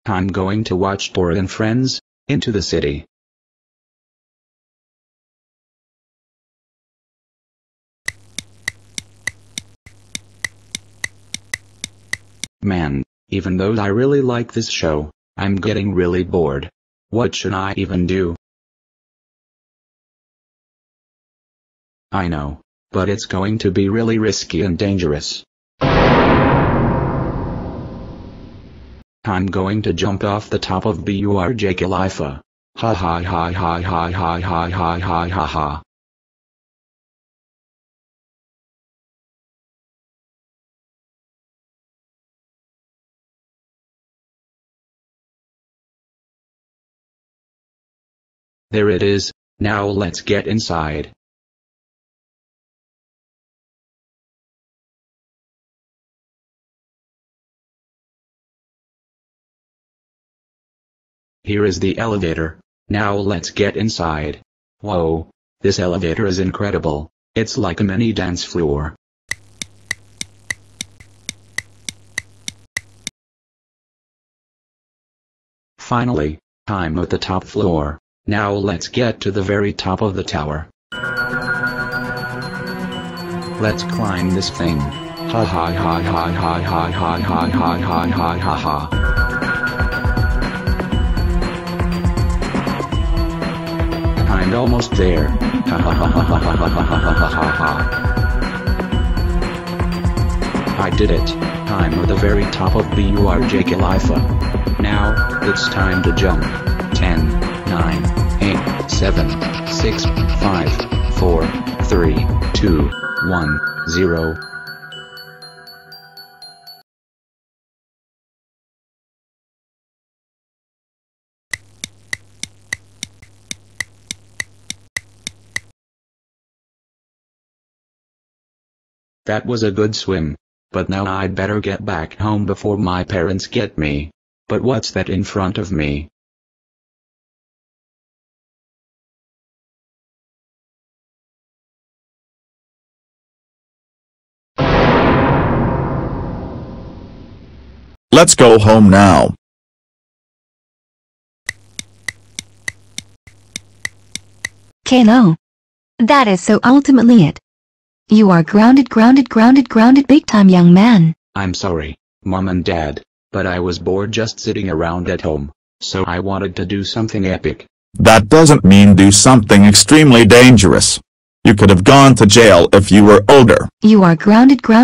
I'm going to watch Dora and Friends, Into the City. Man, even though I really like this show, I'm getting really bored. What should I even do? I know, but it's going to be really risky and dangerous. I'm going to jump off the top of Burj Khalifa. Ha ha ha ha ha ha ha ha ha ha ha. There it is. Now let's get inside. Here is the elevator. Now let's get inside. Whoa, this elevator is incredible. It's like a mini dance floor. Finally, I'm at the top floor. Now let's get to the very top of the tower. Let's climb this thing. Ha ha ha ha ha ha ha ha ha ha ha ha ha. I'm almost there. Ha ha ha ha ha ha ha ha ha ha ha. I did it. I'm at the very top of Burj Khalifa. Now, it's time to jump. 10, 9, 8, 7, 6, 5, 4, 3, 2, 1, 0. That was a good swim. But now I'd better get back home before my parents get me. But what's that in front of me? Let's go home now. Kano. That is so ultimately it. You are grounded big time, young man. I'm sorry, Mom and Dad, but I was bored just sitting around at home, so I wanted to do something epic. That doesn't mean do something extremely dangerous. You could have gone to jail if you were older. You are grounded for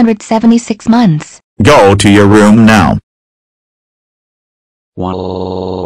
8907905162963058971475,493,496 months. Go to your room now. Whoa.